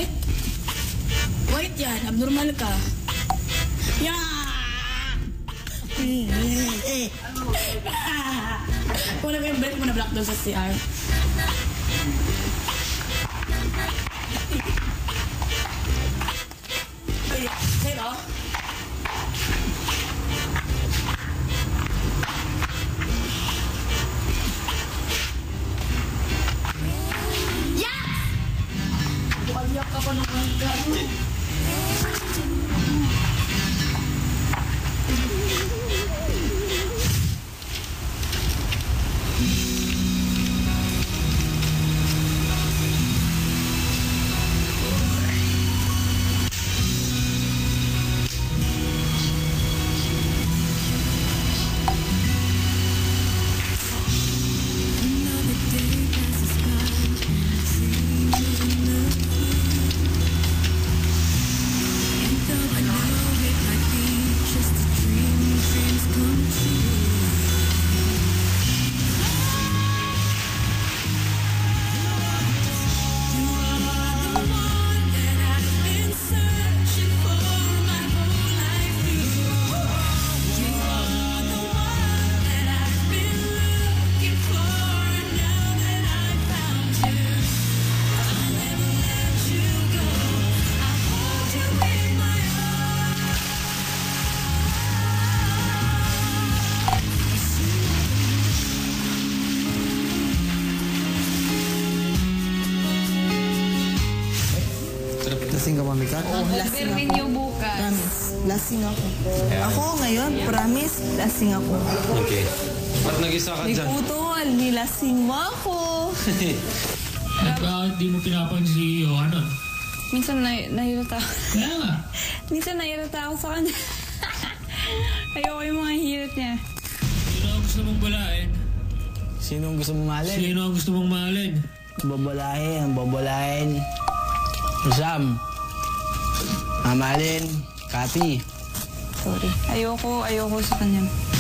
White. White yan. Abnormal ka. Kung na yung break mo na black doon sa CR. Sino? Iyak ka pa naman gano'n. Lasing ka, Mami Kat? Oo, lasing ako. Niyo bukas. Promise. Lasing ako. Ako ngayon, promise, lasing ako. Okay. Ba't nag-isa ka dyan? Putol, nilasing mo ako. At bakit di mo pinapansin si Johanan? Minsan nahirata ako. Kaya nga. Minsan nahirata ako sa kanya. Ayoko yung mga hirit niya. Sino ang gusto mong balahin? Sino ang gusto mong mahalin? Sino ang gusto mong mahalin? Babalahin. Sam. Mamalin. Kati. Sorry. Ayoko sa kanya.